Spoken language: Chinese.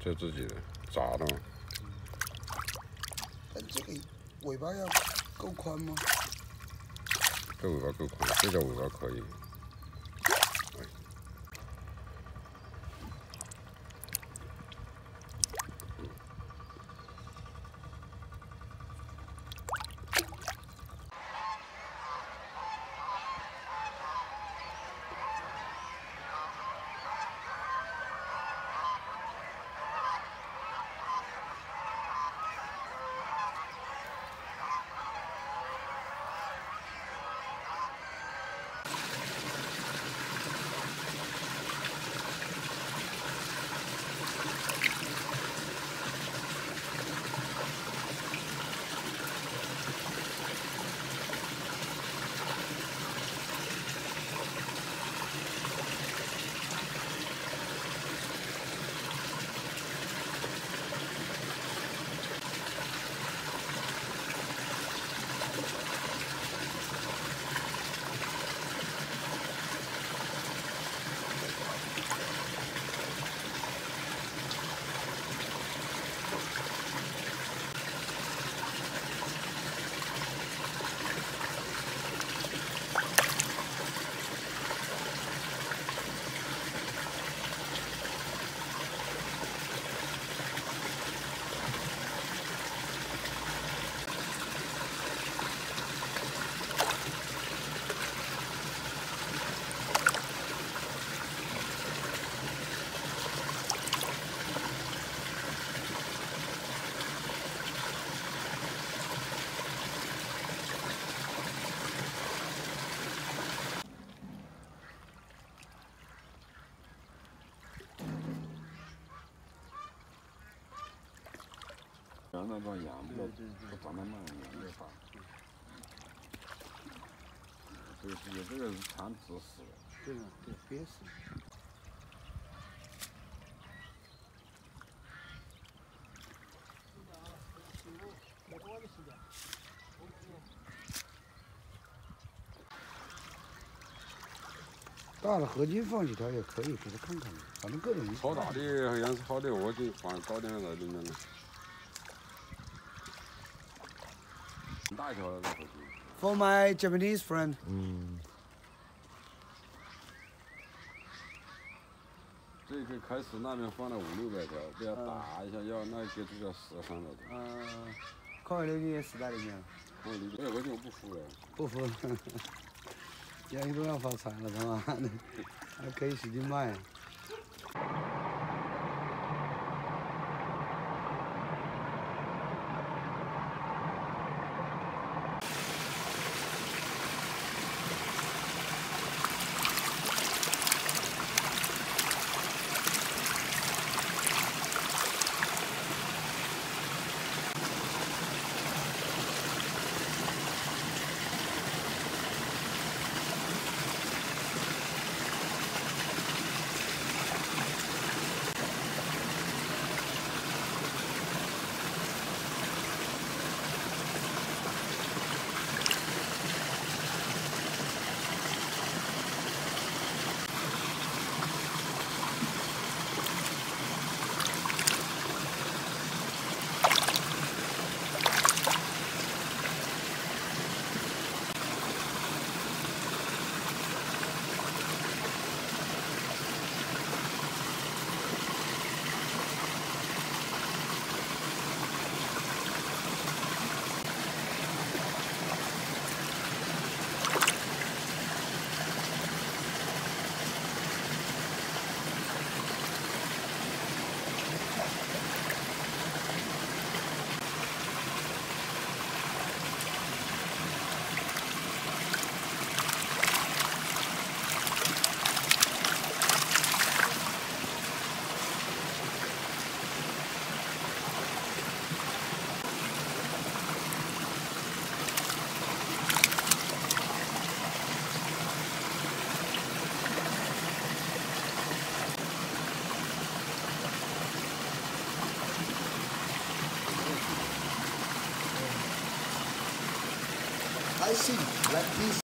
就自己的炸的嘛。 但这个尾巴要够宽吗？ 这尾巴够宽，这条尾巴可以。让那个羊不长得慢，羊越大。有这个是强指死的。 对啊，对，憋死。大了合金放几条也可以，给他看看，反正各种鱼。 好大的好像是好的，我就放早点在里面了。大一条的合金。 For my Japanese friend。 这个开始那边放了500-600条，比较大一下，要那个就要13多条。 靠海流金也死在里面了。 靠海流金，合金我不服了。 不服，养鱼都要发财了，他妈的，还可以使劲卖。I see, like this.